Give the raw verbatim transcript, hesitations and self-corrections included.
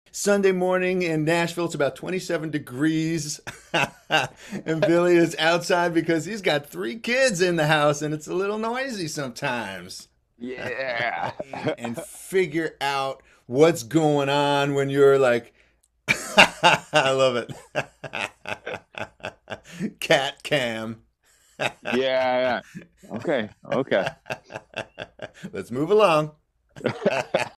Sunday morning in Nashville. It's about twenty-seven degrees. And Billy is outside because he's got three kids in the house and it's a little noisy sometimes. Yeah. And figure out what's going on when you're like, I love it. Cat cam. Yeah, yeah. Okay, okay. Let's move along.